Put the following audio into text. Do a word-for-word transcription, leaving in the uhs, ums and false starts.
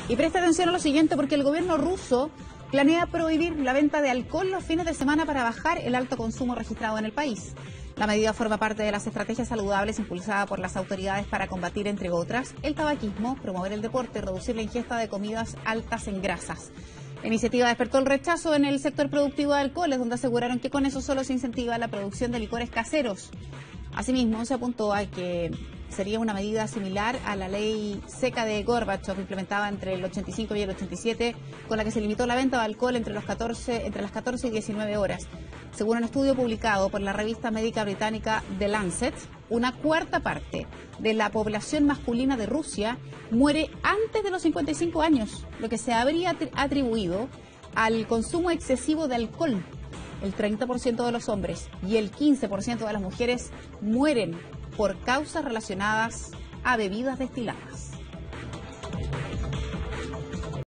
Y presta atención a lo siguiente, porque el gobierno ruso planea prohibir la venta de alcohol los fines de semana para bajar el alto consumo registrado en el país. La medida forma parte de las estrategias saludables impulsadas por las autoridades para combatir, entre otras, el tabaquismo, promover el deporte y reducir la ingesta de comidas altas en grasas. La iniciativa despertó el rechazo en el sector productivo de alcoholes, donde aseguraron que con eso solo se incentiva la producción de licores caseros. Asimismo, se apuntó a que sería una medida similar a la ley seca de Gorbachev, implementada entre el ochenta y cinco y el ochenta y siete, con la que se limitó la venta de alcohol entre, los catorce, entre las catorce y diecinueve horas. Según un estudio publicado por la revista médica británica The Lancet, una cuarta parte de la población masculina de Rusia muere antes de los cincuenta y cinco años, lo que se habría atribuido al consumo excesivo de alcohol. El treinta por ciento de los hombres y el quince por ciento de las mujeres mueren por causas relacionadas a bebidas destiladas.